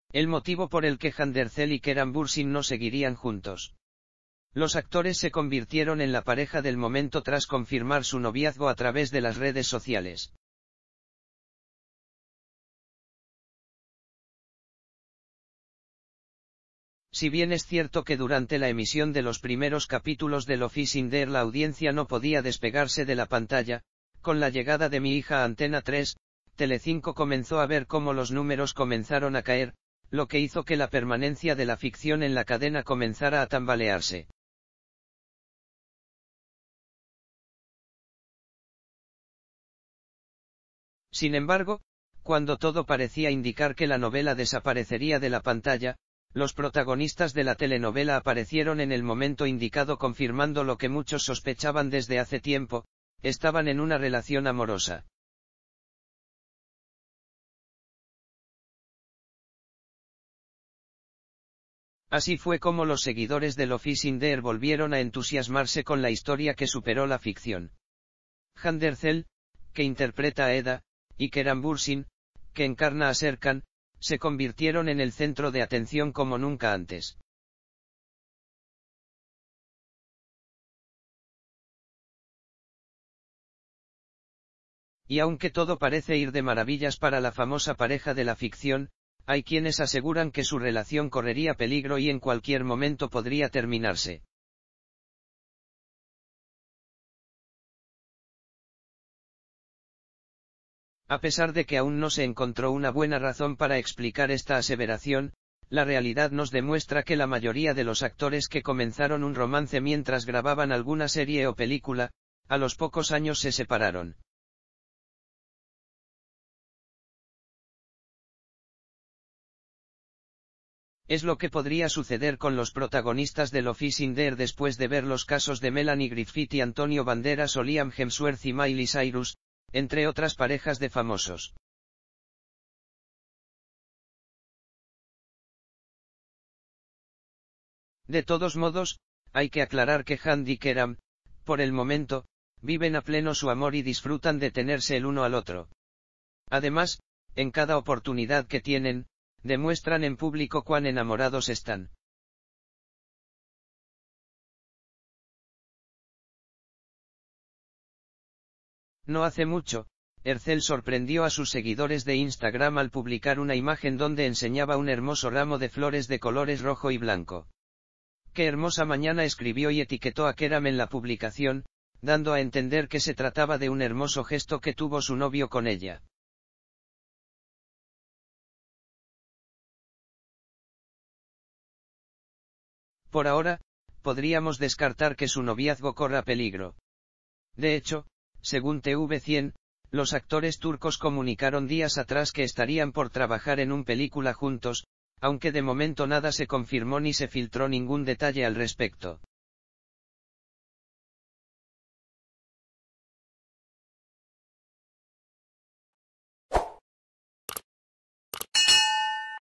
el motivo por el que Hande Erçel y Kerem Bürsin no seguirían juntos. Los actores se convirtieron en la pareja del momento tras confirmar su noviazgo a través de las redes sociales. Si bien es cierto que durante la emisión de los primeros capítulos de Love is in the Air la audiencia no podía despegarse de la pantalla, con la llegada de Mi hija a Antena 3, Telecinco comenzó a ver cómo los números comenzaron a caer, lo que hizo que la permanencia de la ficción en la cadena comenzara a tambalearse. Sin embargo, cuando todo parecía indicar que la novela desaparecería de la pantalla, los protagonistas de la telenovela aparecieron en el momento indicado confirmando lo que muchos sospechaban desde hace tiempo: estaban en una relación amorosa. Así fue como los seguidores de Love is in the Air volvieron a entusiasmarse con la historia que superó la ficción. Hande Erçel, que interpreta a Eda, y Kerem Bürsin, que encarna a Serkan, se convirtieron en el centro de atención como nunca antes. Y aunque todo parece ir de maravillas para la famosa pareja de la ficción, hay quienes aseguran que su relación correría peligro y en cualquier momento podría terminarse. A pesar de que aún no se encontró una buena razón para explicar esta aseveración, la realidad nos demuestra que la mayoría de los actores que comenzaron un romance mientras grababan alguna serie o película, a los pocos años se separaron. Es lo que podría suceder con los protagonistas de Love is in the Air después de ver los casos de Melanie Griffith y Antonio Banderas o Liam Hemsworth y Miley Cyrus, entre otras parejas de famosos. De todos modos, hay que aclarar que Hande y Kerem, por el momento, viven a pleno su amor y disfrutan de tenerse el uno al otro. Además, en cada oportunidad que tienen, demuestran en público cuán enamorados están. No hace mucho, Erçel sorprendió a sus seguidores de Instagram al publicar una imagen donde enseñaba un hermoso ramo de flores de colores rojo y blanco. «Qué hermosa mañana», escribió y etiquetó a Kerem en la publicación, dando a entender que se trataba de un hermoso gesto que tuvo su novio con ella. Por ahora, podríamos descartar que su noviazgo corra peligro. De hecho, según TV100, los actores turcos comunicaron días atrás que estarían por trabajar en una película juntos, aunque de momento nada se confirmó ni se filtró ningún detalle al respecto.